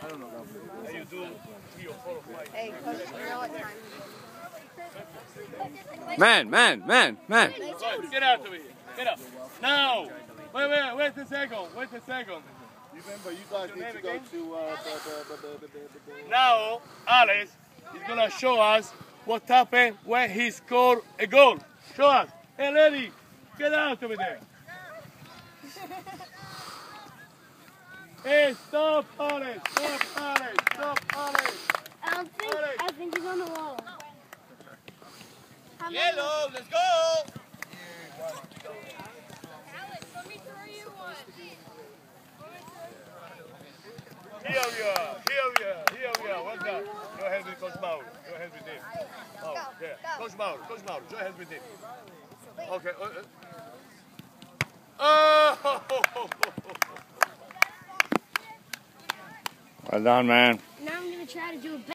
don't know. You do 3 or 4 or 5. Hey, Coach, you know what time it is. Man. Get out of here. Get up. Now. Wait a second. Remember, you guys need to go to Now, Alex is going to show us what happened when he scored a goal. Show us. Hey, lady, get out of there. Hey, stop, Alex. I think he's on the wall. Yellow, let's go. Alex, let me throw you one. Here we are. Well done. Go ahead with Coach Mauro. Go ahead with him. Oh, yeah. Coach Mauro. Go ahead with him. Okay. Oh! Well done, man. Now I'm going to try to do a